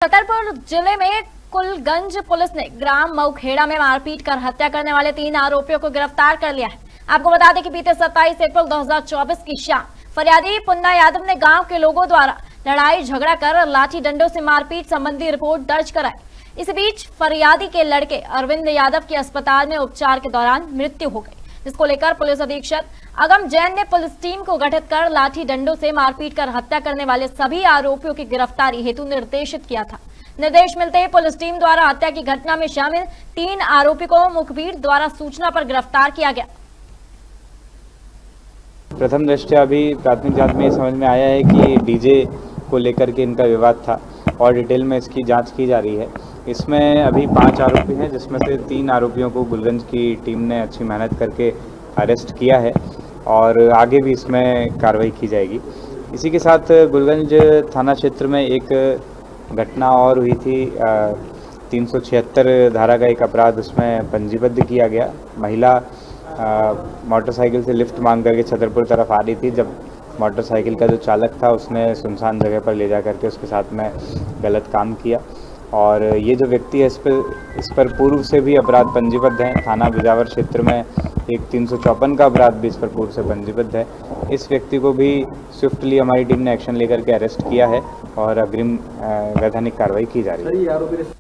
छतरपुर जिले में कुलगंज पुलिस ने ग्राम मऊखेड़ा में मारपीट कर हत्या करने वाले 3 आरोपियों को गिरफ्तार कर लिया है। आपको बता दें कि बीते 27 अप्रैल 2024 की शाम फरियादी पुन्ना यादव ने गांव के लोगों द्वारा लड़ाई झगड़ा कर लाठी डंडों से मारपीट संबंधी रिपोर्ट दर्ज कराई। इस बीच फरियादी के लड़के अरविंद यादव की अस्पताल में उपचार के दौरान मृत्यु हो गई, जिसको लेकर पुलिस अधीक्षक अगम जैन ने पुलिस टीम को गठित कर लाठी डंडों से मारपीट कर हत्या करने वाले सभी आरोपियों की गिरफ्तारी हेतु निर्देशित किया था। निर्देश मिलते ही पुलिस टीम द्वारा हत्या की घटना में शामिल 3 आरोपी को मुखबिर द्वारा सूचना पर गिरफ्तार किया गया। प्रथम दृष्टया अभी प्राथमिक जांच में समझ में आया है कि डीजे को लेकर के इनका विवाद था और डिटेल में इसकी जांच की जा रही है। इसमें अभी 5 आरोपी हैं, जिसमें से 3 आरोपियों को गुलगंज की टीम ने अच्छी मेहनत करके अरेस्ट किया है और आगे भी इसमें कार्रवाई की जाएगी। इसी के साथ गुलगंज थाना क्षेत्र में एक घटना और हुई थी। 376 धारा का एक अपराध उसमें पंजीबद्ध किया गया। महिला मोटरसाइकिल से लिफ्ट मांग करके छतरपुर तरफ आ रही थी, जब मोटरसाइकिल का जो चालक था उसने सुनसान जगह पर ले जा करके उसके साथ में गलत काम किया और ये जो व्यक्ति है इस पर पूर्व से भी अपराध पंजीबद्ध हैं। थाना बिजावर क्षेत्र में एक 354 का अपराध भी इस पर पूर्व से पंजीबद्ध है। इस व्यक्ति को भी स्विफ्टली हमारी टीम ने एक्शन लेकर के अरेस्ट किया है और अग्रिम वैधानिक कार्रवाई की जा रही है।